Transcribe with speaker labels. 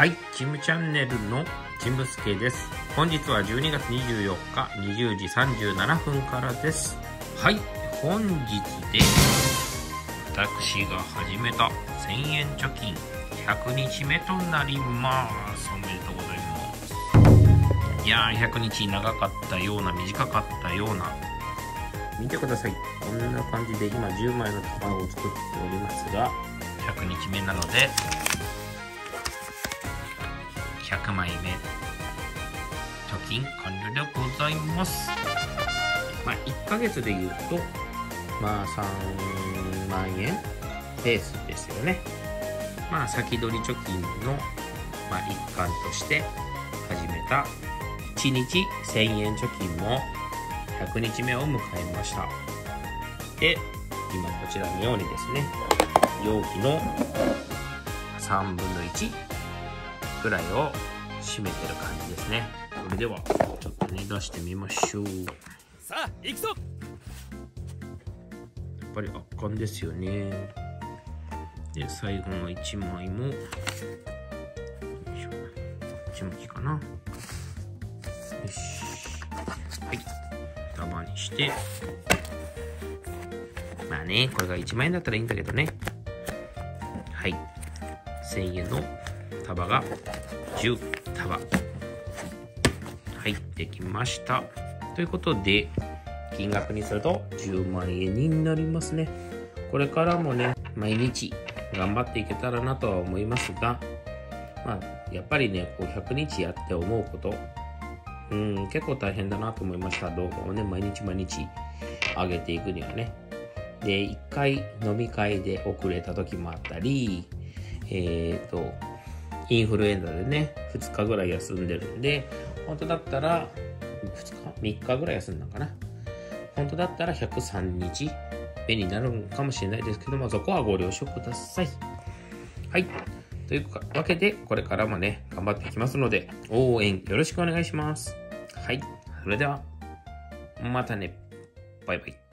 Speaker 1: はい、チムチャンネルのチンブスケです。本日は12月24日20時37分からです。はい、本日で私が始めた1000円貯金100日目となります。おめでとうございます。いやー、100日長かったような短かったような、見てください。こんな感じで今10枚の束を作っておりますが、100日目なので100枚目貯金完了でございます。1ヶ月で言うと3万円ペースですよね。先取り貯金の一環として始めた1日1000円貯金も100日目を迎えました。で、今こちらのようにですね、容器の3分の1くらいを締めてる感じですね。それではちょっとね、出してみましょう。
Speaker 2: さあ行くぞ。
Speaker 1: やっぱり圧巻ですよね。で、最後の1枚もよいしょ、1枚かな。よし、はい、束にして、これが1万円だったらいいんだけどね。はい、1000円の束が10束入ってきました。ということで、金額にすると10万円になりますね。これからもね、毎日頑張っていけたらなとは思いますが、やっぱりね、100日やって思うこと、結構大変だなと思いました。動画をね、毎日上げていくにはね。で、1回飲み会で遅れた時もあったり、インフルエンザでね、2日ぐらい休んでるんで、本当だったら3日ぐらい休んだかな。本当だったら103日目になるかもしれないですけども、そこはご了承ください。はい。というわけで、これからもね、頑張っていきますので、応援よろしくお願いします。はい。それでは、またね。バイバイ。